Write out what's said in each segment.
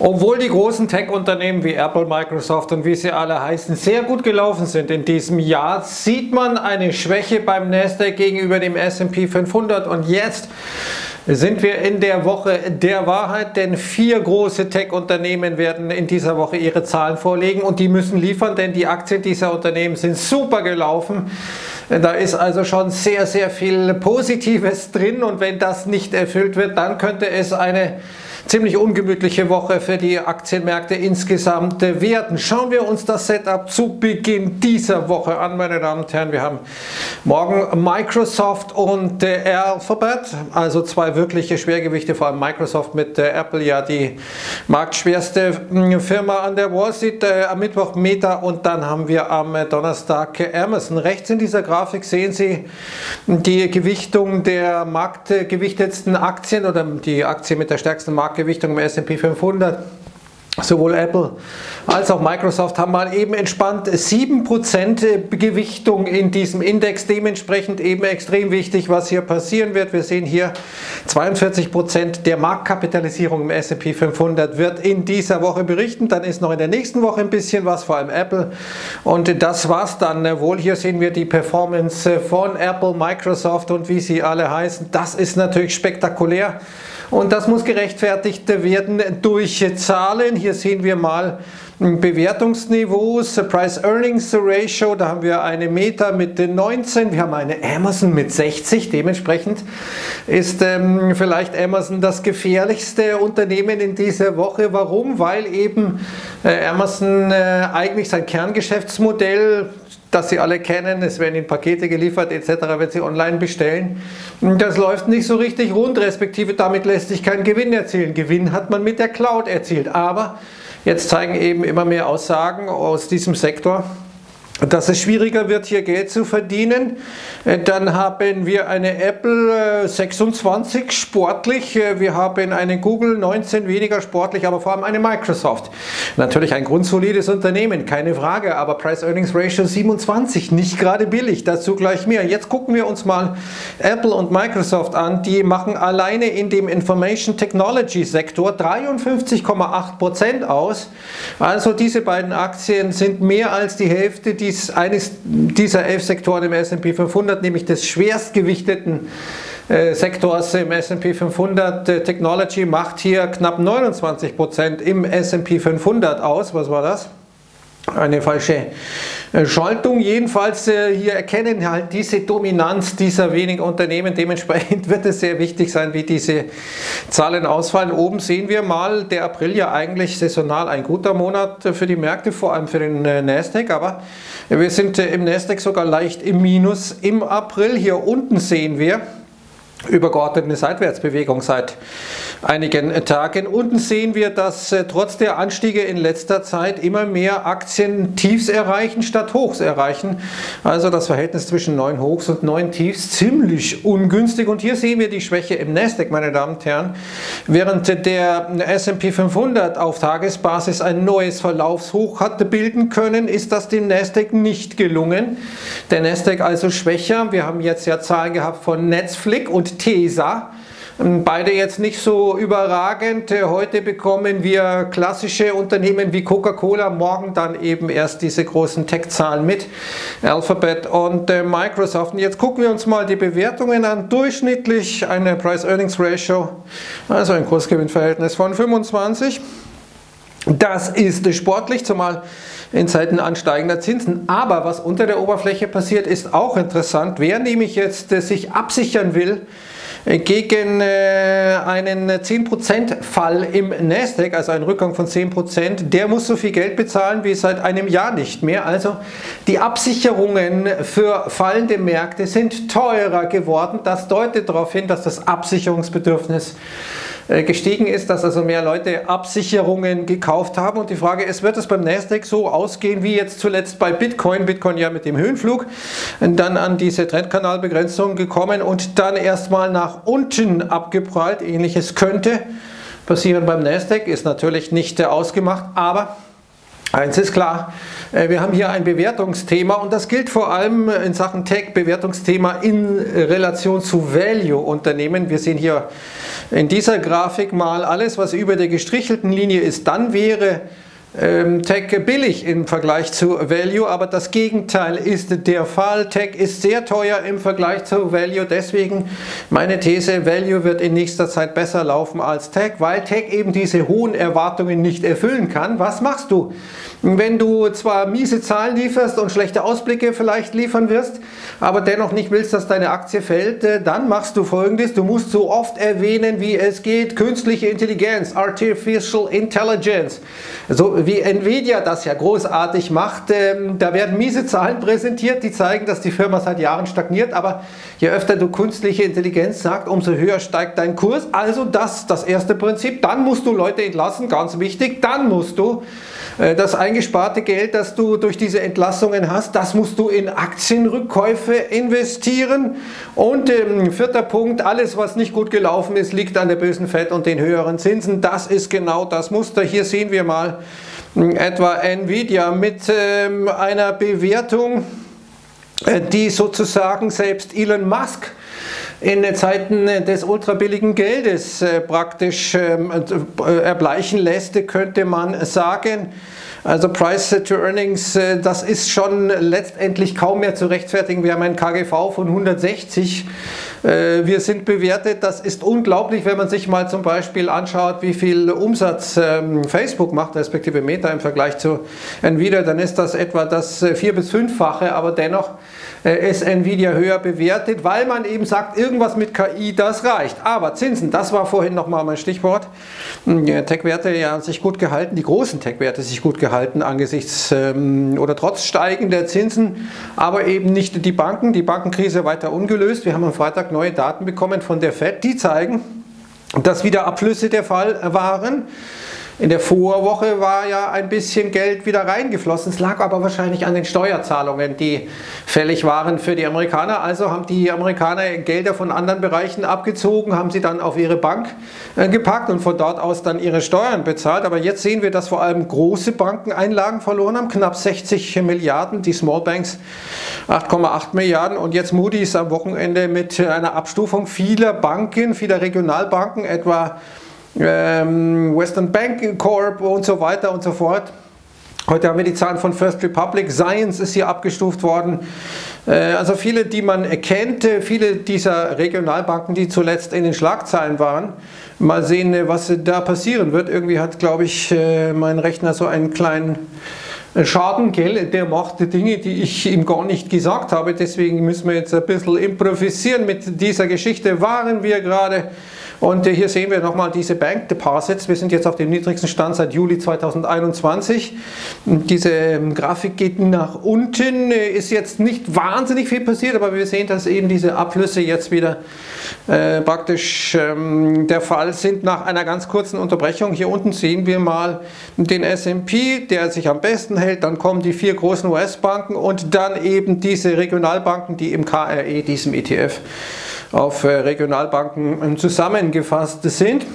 Obwohl die großen Tech-Unternehmen wie Apple, Microsoft und wie sie alle heißen, sehr gut gelaufen sind in diesem Jahr, sieht man eine Schwäche beim Nasdaq gegenüber dem S&P 500 und jetzt sind wir in der Woche der Wahrheit, denn 4 große Tech-Unternehmen werden in dieser Woche ihre Zahlen vorlegen und die müssen liefern, denn die Aktien dieser Unternehmen sind super gelaufen. Da ist also schon sehr, sehr viel Positives drin und wenn das nicht erfüllt wird, dann könnte es eine ziemlich ungemütliche Woche für die Aktienmärkte insgesamt werden. Schauen wir uns das Setup zu Beginn dieser Woche an, meine Damen und Herren. Wir haben morgen Microsoft und Alphabet, also 2 wirkliche Schwergewichte, vor allem Microsoft mit Apple, ja die marktschwerste Firma an der Wall Street, am Mittwoch Meta und dann haben wir am Donnerstag Amazon. Rechts in dieser Grafik sehen Sie die Gewichtung der marktgewichtetsten Aktien oder die Aktie mit der stärksten Marktgewichtung im S&P 500. Sowohl Apple als auch Microsoft haben mal eben entspannt 7% Gewichtung in diesem Index. Dementsprechend eben extrem wichtig, was hier passieren wird. Wir sehen hier 42% der Marktkapitalisierung im S&P 500 wird in dieser Woche berichten. Dann ist noch in der nächsten Woche ein bisschen was, vor allem Apple. Und das war's dann wohl. Hier sehen wir die Performance von Apple, Microsoft und wie sie alle heißen. Das ist natürlich spektakulär. Und das muss gerechtfertigt werden durch Zahlen. Hier sehen wir mal Bewertungsniveaus, Price-Earnings-Ratio, da haben wir eine Meta mit 19, wir haben eine Amazon mit 60, dementsprechend ist vielleicht Amazon das gefährlichste Unternehmen in dieser Woche. Warum? Weil eben Amazon eigentlich sein Kerngeschäftsmodell, das Sie alle kennen, es werden Ihnen Pakete geliefert etc., wenn Sie online bestellen. Das läuft nicht so richtig rund, respektive damit lässt sich kein Gewinn erzielen. Gewinn hat man mit der Cloud erzielt, aber jetzt zeigen eben immer mehr Aussagen aus diesem Sektor, dass es schwieriger wird, hier Geld zu verdienen. Dann haben wir eine Apple 26 sportlich, wir haben eine Google 19 weniger sportlich, aber vor allem eine Microsoft. Natürlich ein grundsolides Unternehmen, keine Frage, aber Price-Earnings-Ratio 27, nicht gerade billig, dazu gleich mehr. Jetzt gucken wir uns mal Apple und Microsoft an, die machen alleine in dem Information Technology Sektor 53,8% aus. Also diese beiden Aktien sind mehr als die Hälfte eines dieser 11 Sektoren im S&P 500, nämlich des schwerstgewichteten Sektors im S&P 500. Technology macht hier knapp 29% im S&P 500 aus. Was war das? Eine falsche Schaltung. Jedenfalls hier erkennen halt diese Dominanz dieser wenigen Unternehmen. Dementsprechend wird es sehr wichtig sein, wie diese Zahlen ausfallen. Oben sehen wir mal, der April ja eigentlich saisonal ein guter Monat für die Märkte, vor allem für den Nasdaq, aber wir sind im Nasdaq sogar leicht im Minus im April. Hier unten sehen wir übergeordnet eine Seitwärtsbewegung seit einigen Tagen. Unten sehen wir, dass trotz der Anstiege in letzter Zeit immer mehr Aktien Tiefs erreichen statt Hochs erreichen. Also das Verhältnis zwischen 9 Hochs und 9 Tiefs ziemlich ungünstig. Und hier sehen wir die Schwäche im Nasdaq, meine Damen und Herren. Während der S&P 500 auf Tagesbasis ein neues Verlaufshoch hatte bilden können, ist das dem Nasdaq nicht gelungen. Der Nasdaq also schwächer. Wir haben jetzt ja Zahlen gehabt von Netflix und Tesa. Beide jetzt nicht so überragend. Heute bekommen wir klassische Unternehmen wie Coca-Cola, morgen dann eben erst diese großen Tech-Zahlen mit Alphabet und Microsoft. Und jetzt gucken wir uns mal die Bewertungen an. Durchschnittlich eine Price-Earnings-Ratio, also ein Kursgewinnverhältnis von 25. Das ist sportlich, zumal in Zeiten ansteigender Zinsen. Aber was unter der Oberfläche passiert, ist auch interessant. Wer nämlich jetzt sich absichern will gegen einen 10% Fall im Nasdaq, also einen Rückgang von 10%, der muss so viel Geld bezahlen wie seit einem Jahr nicht mehr. Also die Absicherungen für fallende Märkte sind teurer geworden. Das deutet darauf hin, dass das Absicherungsbedürfnis gestiegen ist, dass also mehr Leute Absicherungen gekauft haben. Und die Frage ist, wird es beim Nasdaq so ausgehen wie jetzt zuletzt bei Bitcoin? Bitcoin ja mit dem Höhenflug dann an diese Trendkanalbegrenzung gekommen und dann erstmal nach unten abgeprallt. Ähnliches könnte passieren beim Nasdaq, ist natürlich nicht ausgemacht, aber eins ist klar, wir haben hier ein Bewertungsthema und das gilt vor allem in Sachen Tech, Bewertungsthema in Relation zu Value-Unternehmen. Wir sehen hier in dieser Grafik mal alles, was über der gestrichelten Linie ist, dann wäre Tech billig im Vergleich zu Value, aber das Gegenteil ist der Fall. Tech ist sehr teuer im Vergleich zu Value, deswegen meine These, Value wird in nächster Zeit besser laufen als Tech, weil Tech eben diese hohen Erwartungen nicht erfüllen kann. Was machst du, wenn du zwar miese Zahlen lieferst und schlechte Ausblicke vielleicht liefern wirst, aber dennoch nicht willst, dass deine Aktie fällt? Dann machst du Folgendes: Du musst so oft erwähnen, wie es geht, künstliche Intelligenz, Artificial Intelligence, so wie Nvidia das ja großartig macht. Da werden miese Zahlen präsentiert, die zeigen, dass die Firma seit Jahren stagniert, aber je öfter du künstliche Intelligenz sagst, umso höher steigt dein Kurs. Also das erste Prinzip. Dann musst du Leute entlassen, ganz wichtig. Dann musst du das eingesparte Geld, das du durch diese Entlassungen hast, das musst du in Aktienrückkäufe investieren. Und vierter Punkt, alles was nicht gut gelaufen ist, liegt an der bösen Fed und den höheren Zinsen. Das ist genau das Muster. Hier sehen wir mal etwa Nvidia mit einer Bewertung, die sozusagen selbst Elon Musk in Zeiten des ultrabilligen Geldes praktisch erbleichen lässt, könnte man sagen. Also Price to Earnings, das ist schon letztendlich kaum mehr zu rechtfertigen. Wir haben ein KGV von 160. Wir sind bewertet, das ist unglaublich, wenn man sich mal zum Beispiel anschaut, wie viel Umsatz Facebook macht, respektive Meta im Vergleich zu Nvidia, dann ist das etwa das 4- bis 5-fache, aber dennoch ist Nvidia höher bewertet, weil man eben sagt, irgendwas mit KI, das reicht. Aber Zinsen, das war vorhin nochmal mein Stichwort. Tech-Werte ja sich gut gehalten, die großen Tech-Werte sich gut gehalten angesichts oder trotz steigender Zinsen, aber eben nicht die Banken. Die Bankenkrise weiter ungelöst. Wir haben am Freitag neue Daten bekommen von der Fed, die zeigen, dass wieder Abflüsse der Fall waren. In der Vorwoche war ja ein bisschen Geld wieder reingeflossen. Es lag aber wahrscheinlich an den Steuerzahlungen, die fällig waren für die Amerikaner. Also haben die Amerikaner Gelder von anderen Bereichen abgezogen, haben sie dann auf ihre Bank gepackt und von dort aus dann ihre Steuern bezahlt. Aber jetzt sehen wir, dass vor allem große Banken Einlagen verloren haben, knapp 60 Milliarden, die Small Banks 8,8 Milliarden und jetzt Moody's am Wochenende mit einer Abstufung vieler Banken, vieler Regionalbanken, etwa Western Banking Corp und so weiter und so fort. Heute haben wir die Zahlen von First Republic, Science ist hier abgestuft worden. Also viele, die man kennt, viele dieser Regionalbanken, die zuletzt in den Schlagzeilen waren. Mal sehen, was da passieren wird. Irgendwie hat, glaube ich, mein Rechner so einen kleinen Schaden, gell? Der macht Dinge, die ich ihm gar nicht gesagt habe. Deswegen müssen wir jetzt ein bisschen improvisieren. Mit dieser Geschichte waren wir gerade. Und hier sehen wir nochmal diese Bank Deposits. Wir sind jetzt auf dem niedrigsten Stand seit Juli 2021. Diese Grafik geht nach unten. Ist jetzt nicht wahnsinnig viel passiert, aber wir sehen, dass eben diese Abflüsse jetzt wieder praktisch der Fall sind nach einer ganz kurzen Unterbrechung. Hier unten sehen wir mal den S&P, der sich am besten hält. Dann kommen die 4 großen US-Banken und dann eben diese Regionalbanken, die im KRE, diesem ETF, auf Regionalbanken zusammengefasst sind.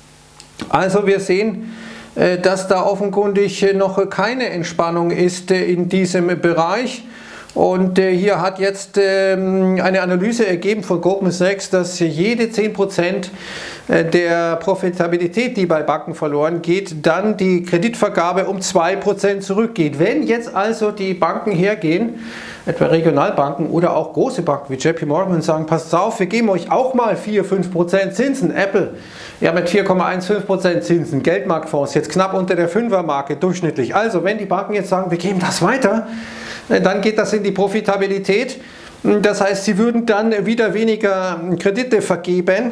Also wir sehen, dass da offenkundig noch keine Entspannung ist in diesem Bereich. Und hier hat jetzt eine Analyse ergeben von Goldman Sachs, dass jede 10% der Profitabilität, die bei Banken verloren geht, dann die Kreditvergabe um 2% zurückgeht. Wenn jetzt also die Banken hergehen, etwa Regionalbanken oder auch große Banken wie JP Morgan und sagen, passt auf, wir geben euch auch mal 4-5% Zinsen. Apple ja mit 4,15% Zinsen, Geldmarktfonds jetzt knapp unter der 5er-Marke durchschnittlich. Also wenn die Banken jetzt sagen, wir geben das weiter, dann geht das in die Profitabilität. Das heißt, sie würden dann wieder weniger Kredite vergeben.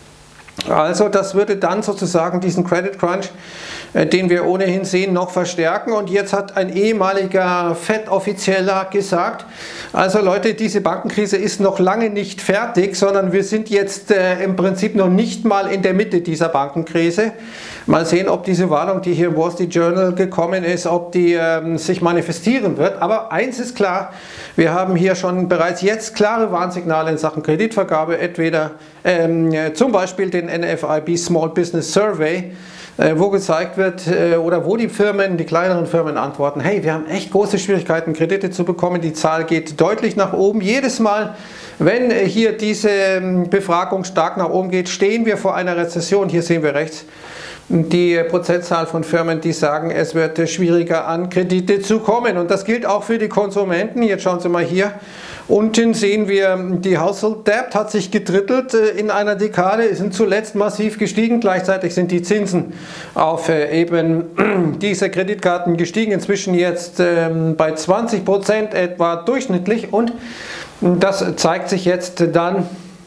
Also das würde dann sozusagen diesen Credit Crunch, den wir ohnehin sehen, noch verstärken. Und jetzt hat ein ehemaliger Fed-Offizieller gesagt, also Leute, diese Bankenkrise ist noch lange nicht fertig, sondern wir sind jetzt im Prinzip noch nicht mal in der Mitte dieser Bankenkrise. Mal sehen, ob diese Warnung, die hier im Wall Street Journal gekommen ist, ob die sich manifestieren wird. Aber eins ist klar, wir haben hier schon bereits jetzt klare Warnsignale in Sachen Kreditvergabe, entweder zum Beispiel den NFIB Small Business Survey, wo gezeigt wird oder wo die Firmen, die kleineren Firmen antworten, hey, wir haben echt große Schwierigkeiten, Kredite zu bekommen, die Zahl geht deutlich nach oben. Jedes Mal, wenn hier diese Befragung stark nach oben geht, stehen wir vor einer Rezession. Hier sehen wir rechts die Prozentzahl von Firmen, die sagen, es wird schwieriger an Kredite zu kommen. Und das gilt auch für die Konsumenten. Jetzt schauen Sie mal hier. Unten sehen wir, die Household Debt hat sich gedrittelt in einer Dekade, sind zuletzt massiv gestiegen. Gleichzeitig sind die Zinsen auf eben diese Kreditkarten gestiegen. Inzwischen jetzt bei 20% etwa durchschnittlich. Und das zeigt sich jetzt dann,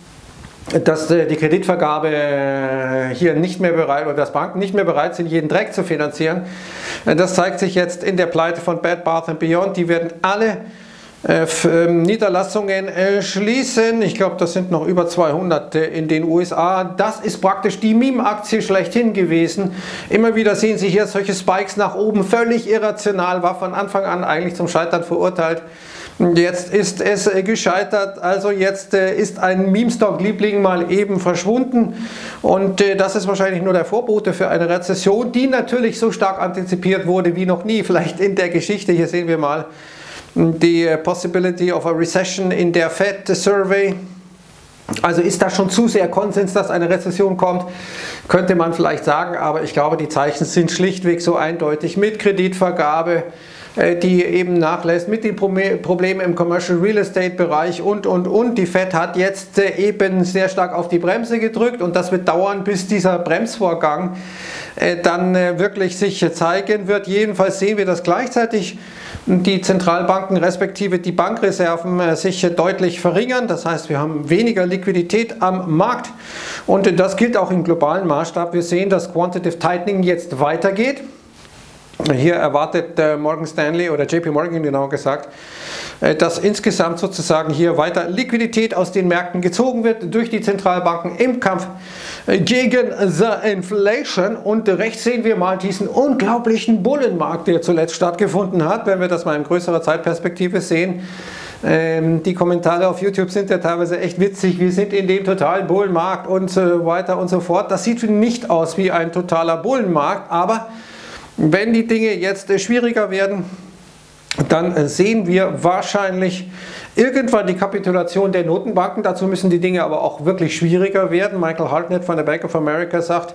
dass die Kreditvergabe hier nicht mehr bereit oder dass Banken nicht mehr bereit sind, jeden Dreck zu finanzieren. Das zeigt sich jetzt in der Pleite von Bed Bath & Beyond. Die werden alle Niederlassungen schließen. Ich glaube, das sind noch über 200 in den USA. Das ist praktisch die Meme-Aktie schlechthin gewesen. Immer wieder sehen Sie hier solche Spikes nach oben, völlig irrational, war von Anfang an eigentlich zum Scheitern verurteilt. Jetzt ist es gescheitert, also jetzt ist ein Meme-Stock-Liebling mal eben verschwunden und das ist wahrscheinlich nur der Vorbote für eine Rezession, die natürlich so stark antizipiert wurde wie noch nie, vielleicht in der Geschichte. Hier sehen wir mal die Possibility of a Recession in der Fed Survey. Also ist das schon zu sehr Konsens, dass eine Rezession kommt, könnte man vielleicht sagen, aber ich glaube, die Zeichen sind schlichtweg so eindeutig mit Kreditvergabe, die eben nachlässt, mit den Problemen im Commercial Real Estate Bereich und. Die Fed hat jetzt eben sehr stark auf die Bremse gedrückt und das wird dauern, bis dieser Bremsvorgang dann wirklich sich zeigen wird. Jedenfalls sehen wir, dass gleichzeitig die Zentralbanken respektive die Bankreserven sich deutlich verringern. Das heißt, wir haben weniger Liquidität am Markt und das gilt auch im globalen Maßstab. Wir sehen, dass Quantitative Tightening jetzt weitergeht. Hier erwartet Morgan Stanley oder JP Morgan genau gesagt, dass insgesamt sozusagen hier weiter Liquidität aus den Märkten gezogen wird durch die Zentralbanken im Kampf gegen the Inflation. Und rechts sehen wir mal diesen unglaublichen Bullenmarkt, der zuletzt stattgefunden hat, wenn wir das mal in größerer Zeitperspektive sehen. Die Kommentare auf YouTube sind ja teilweise echt witzig, wir sind in dem totalen Bullenmarkt und so weiter und so fort. Das sieht nicht aus wie ein totaler Bullenmarkt, aber wenn die Dinge jetzt schwieriger werden, dann sehen wir wahrscheinlich irgendwann die Kapitulation der Notenbanken. Dazu müssen die Dinge aber auch wirklich schwieriger werden. Michael Hartnett von der Bank of America sagt,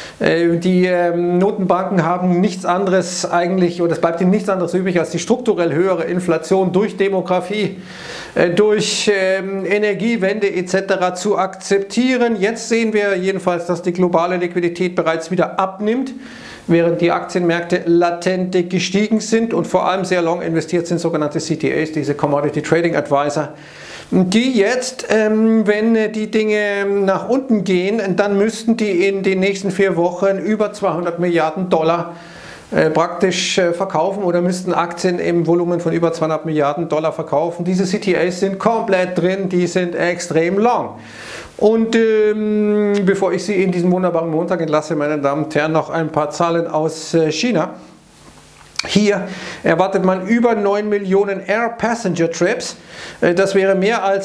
die Notenbanken haben nichts anderes eigentlich, oder es bleibt ihnen nichts anderes übrig, als die strukturell höhere Inflation durch Demografie, durch Energiewende etc. zu akzeptieren. Jetzt sehen wir jedenfalls, dass die globale Liquidität bereits wieder abnimmt, während die Aktienmärkte latent gestiegen sind und vor allem sehr long investiert sind, sogenannte CTAs, diese Commodity Trading Advisor, die jetzt, wenn die Dinge nach unten gehen, dann müssten die in den nächsten 4 Wochen über 200 Milliarden Dollar praktisch verkaufen oder müssten Aktien im Volumen von über 200 Milliarden Dollar verkaufen. Diese CTAs sind komplett drin, die sind extrem long. Und bevor ich Sie in diesen wunderbaren Montag entlasse, meine Damen und Herren, noch ein paar Zahlen aus China. Hier erwartet man über 9 Millionen Air Passenger Trips. Das wäre mehr als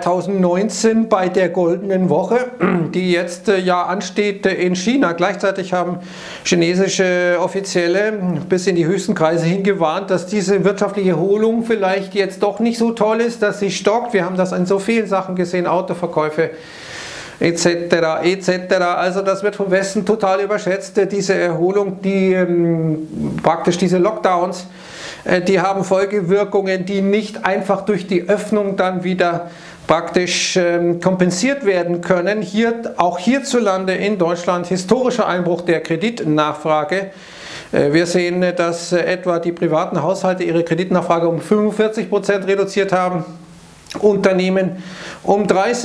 2019 bei der goldenen Woche, die jetzt ja ansteht in China. Gleichzeitig haben chinesische Offizielle bis in die höchsten Kreise hingewarnt, dass diese wirtschaftliche Erholung vielleicht jetzt doch nicht so toll ist, dass sie stockt. Wir haben das in so vielen Sachen gesehen, Autoverkäufe etc. etc. Also das wird vom Westen total überschätzt, diese Erholung, die praktisch diese Lockdowns, die haben Folgewirkungen, die nicht einfach durch die Öffnung dann wieder praktisch kompensiert werden können. Hier, auch hierzulande in Deutschland, historischer Einbruch der Kreditnachfrage. Wir sehen, dass etwa die privaten Haushalte ihre Kreditnachfrage um 45% reduziert haben. Unternehmen um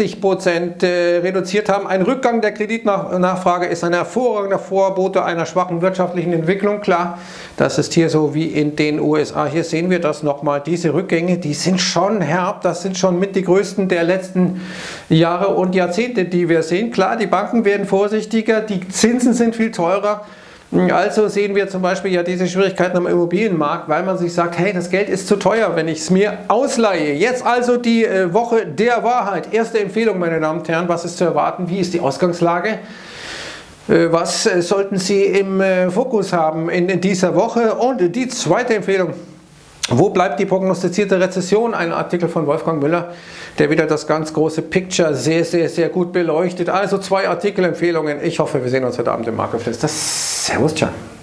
30% reduziert haben. Ein Rückgang der Kreditnachfrage ist ein hervorragender Vorbote einer schwachen wirtschaftlichen Entwicklung. Klar, das ist hier so wie in den USA. Hier sehen wir das nochmal. Diese Rückgänge, die sind schon herb. Das sind schon mit die größten der letzten Jahre und Jahrzehnte, die wir sehen. Klar, die Banken werden vorsichtiger, die Zinsen sind viel teurer. Also sehen wir zum Beispiel ja diese Schwierigkeiten am Immobilienmarkt, weil man sich sagt, hey, das Geld ist zu teuer, wenn ich es mir ausleihe. Jetzt also die Woche der Wahrheit. Erste Empfehlung, meine Damen und Herren, was ist zu erwarten? Wie ist die Ausgangslage? Was sollten Sie im Fokus haben in dieser Woche? Und die zweite Empfehlung: Wo bleibt die prognostizierte Rezession? Ein Artikel von Wolfgang Müller, der wieder das ganz große Picture sehr gut beleuchtet. Also 2 Artikelempfehlungen. Ich hoffe, wir sehen uns heute Abend im Marketplace. Servus, ciao.